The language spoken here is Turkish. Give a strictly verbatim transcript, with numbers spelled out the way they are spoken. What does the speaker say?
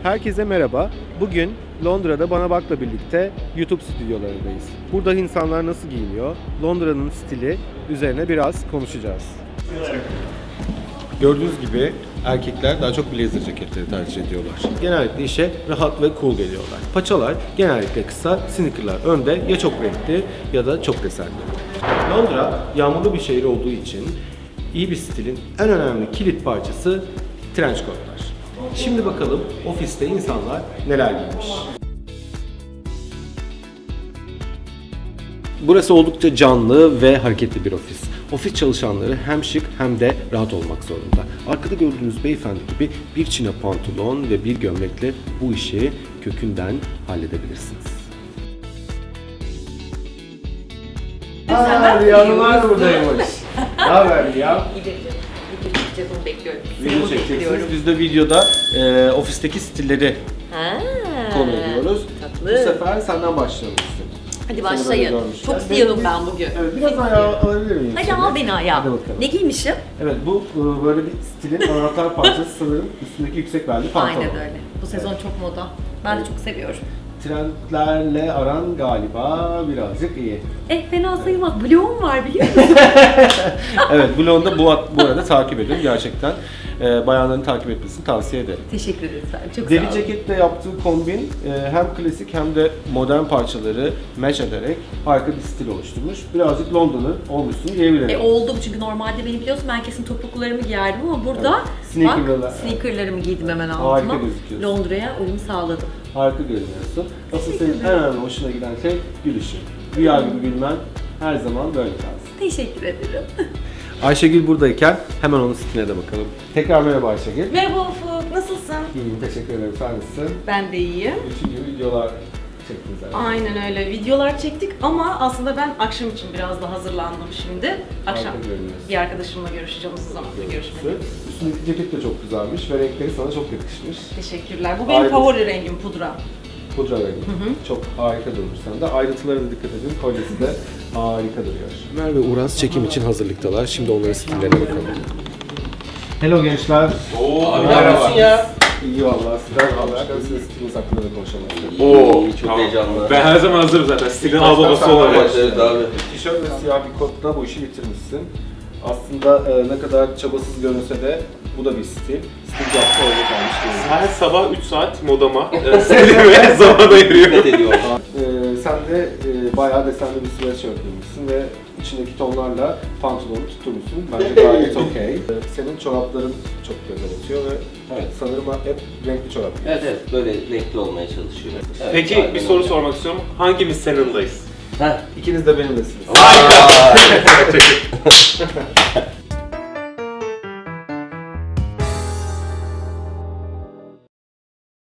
Herkese merhaba. Bugün Londra'da Bana Bak'la birlikte YouTube stüdyolarındayız. Burada insanlar nasıl giyiniyor, Londra'nın stili üzerine biraz konuşacağız. Gördüğünüz gibi erkekler daha çok blazer ceketleri tercih ediyorlar. Genellikle işe rahat ve cool geliyorlar. Paçalar genellikle kısa, sneakerlar önde ya çok renkli ya da çok desenli. Londra yağmurlu bir şehir olduğu için iyi bir stilin en önemli kilit parçası trench coatlar. Şimdi bakalım ofiste insanlar neler giymiş. Burası oldukça canlı ve hareketli bir ofis. Ofis çalışanları hem şık hem de rahat olmak zorunda. Arkada gördüğünüz beyefendi gibi bir çine pantolon ve bir gömlekle bu işi kökünden halledebilirsiniz. Aa, Riyan'lar buradaymış. Ne haber Riyan? Bunu bekliyorum. Video çekeceksiniz. Biz de videoda e, ofisteki stilleri ha, konu ediyoruz. Tatlı. Bu sefer senden başlayalım istedim. Hadi başlayın. Çok siyahım ben bugün. Evet, biraz ayağı alabilir miyim? Hadi al beni ayağa. Ne giymişim? Evet, bu böyle bir stilin anahtar parçası sanırım üstündeki yüksek belli pantolon. Aynen öyle. Bu sezon evet. Çok moda. Ben de çok seviyorum. Trendlerle aran galiba birazcık iyi. Eh fena sayılmaz. Bloğum var biliyor musun? Evet, bloğunu da bu, bu arada takip edin. Gerçekten e, bayanların takip etmesini tavsiye ederim. Teşekkür ederim. Çok Deri sağ olun. ceketle yaptığı kombin e, hem klasik hem de modern parçaları match ederek harika bir stil oluşturmuş. Birazcık Londra'lı olmuşsun diyebilirim. E oldum çünkü normalde beni biliyorsun ben kesin topuklularımı giyerdim ama burada evet. Sneaker'lar. bak sneakerlarımı giydim hemen altıma. Harika gözüküyorsun. Londra'ya uyum sağladım. Harika görünüyorsun. Asıl senin en önemli hoşuna giden şey gülüşün. Rüya gibi gülmen her zaman böyle kalsın. Teşekkür ederim. Ayşegül buradayken hemen onun stiline de bakalım. Tekrar merhaba Ayşegül. Merhaba Ufuk, nasılsın? İyiyim, teşekkür ederim. Sen nasılsın? Ben de iyiyim. Üçüncü videolar çektiniz herhalde. Aynen öyle. Videolar çektik ama aslında ben akşam için biraz da hazırlandım şimdi. Akşam bir arkadaşımla görüşeceğim, uzun zamandır görüşmedik. Üstündeki ceket de çok güzelmiş ve renkleri sana çok yakışmış. Teşekkürler. Bu benim Ayrı. favori rengim, pudra. Pudra rengi. Hı hı. Çok harika durmuş sende. Ayrıntılara da dikkat edin. Kolyesi de harika duruyor. Merve Uras çekim için hazırlıktalar. Şimdi onların stillerine bakalım. Hello gençler. Oo abi ne yapıyorsun ya? İyi valla. Sizler haber. Sizin stiliniz hakkında da konuşalım. Oo çok tamam. Heyecanlı. Ben her zaman hazırım zaten. Stilin ağababası olarak. Evet abi. Tişört ve siyah bir kotla bu işi bitirmişsin. Aslında e, ne kadar çabasız görünse de bu da bir stil. Stil yapsa öyle kalmış değil. Her sabah üç saat modama stilime zaman ayırıyorum. Ne ediyor? Ee, sen de e, bayağı desenli bir sweatshirt giymişsin ve içindeki tonlarla pantolonu tutturmuşsun. Bence gayet okey. Ee, senin çorapların çok göze batıyor ve evet, sanırım hep renkli çorap giyiyorsun. Evet evet, böyle renkli olmaya çalışıyorum. Evet, Peki bir soru sormak istiyorum. Hangimiz seninleyiz? Heh. İkiniz de benimlesiniz. Harika!